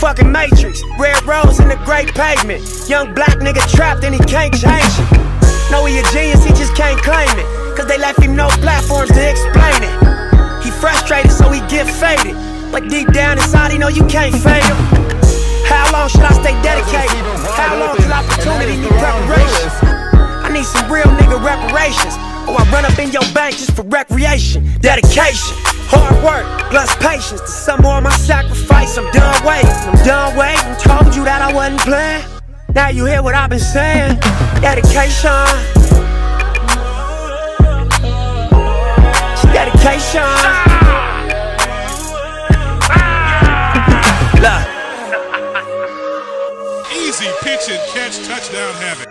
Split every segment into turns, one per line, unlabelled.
fucking matrix. Red rose in the great pavement. Young black nigga trapped and he can't change it. Know he a genius, he just can't claim it. Cause they left him no platforms to explain it. He frustrated so he get faded. But deep down inside he know you can't fade him. How long should I stay dedicated? How long till opportunity need preparation? I need some real nigga reparations, or I run up in your bank just for recreation. Dedication, hard work, plus patience. To some more of my sacrifice, I'm done waiting. Told you that I wasn't playing. Now you hear what I've been saying. Dedication. Dedication. Look.
Easy pitch and catch, touchdown Havoc.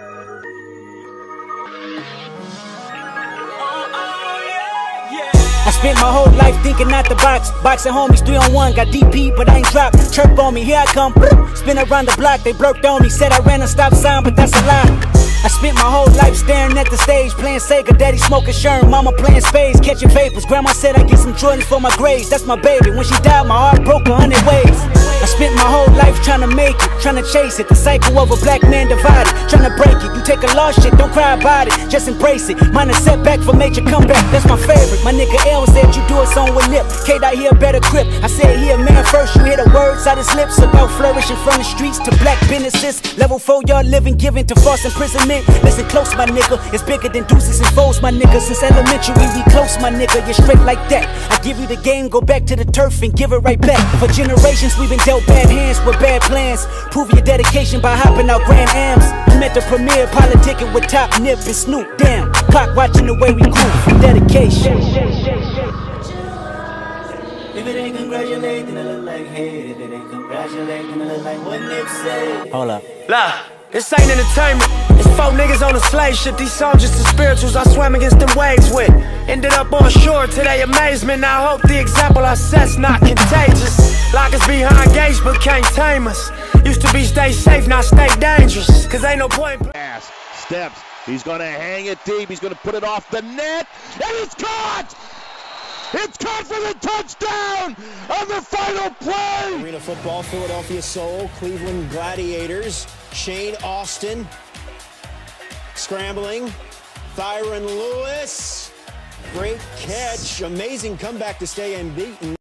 I spent my whole life thinking out the box. Boxing homies 3-on-1, got DP but I ain't dropped. Chirp on me, here I come. Spin around the block, they blurped on me. Said I ran a stop sign, but that's a lie. I spent my whole life staring at the stage, playing Sega, daddy smoking Sherm, mama playing spades, catching vapors. Grandma said I get some Jordans for my grades, that's my baby. When she died, my heart broke 100 ways. I spent my whole life trying to make it, trying to chase it. The cycle of a black man divided, trying to break it. You take a lost shit, don't cry about it, just embrace it. Mine a setback for major comeback, that's my favorite. My nigga L said you do a song with Nip, K-Dot here better grip. I said here man first, you hear the words out his lips about flourishing from the streets to black businesses. Level 4 y'all living, giving to false imprisonment. Listen close my nigga, it's bigger than deuces and foes my nigga. Since elementary we close my nigga, you're straight like that. I give you the game, go back to the turf and give it right back. For generations we've been dealt bad hands with bad plans. Prove your dedication by hopping out Grand Ams. I'm at the premiere, politicking with Top Nip and Snoop. Damn, clock watching the way we grew from dedication. If it ain't congratulate, then it look like hate. If it ain't congratulate, then it look like what Nip said. Hold up.
Look, this ain't entertainment. It's 4 niggas on a slave ship. These songs just the spirituals I swam against them waves with. Ended up on shore to their amazement. Now I hope the example I set's not contagious. Lock us behind gates but can't tame us. Used to be stay safe, now stay dangerous. Cause ain't no point.
Pass, steps, he's gonna hang it deep, he's gonna put it off the net, and it's caught! It's caught for the touchdown on the final play!
Arena football, Philadelphia Soul, Cleveland Gladiators, Shane Austin, scrambling, Thyron Lewis, great catch, amazing comeback to stay unbeaten.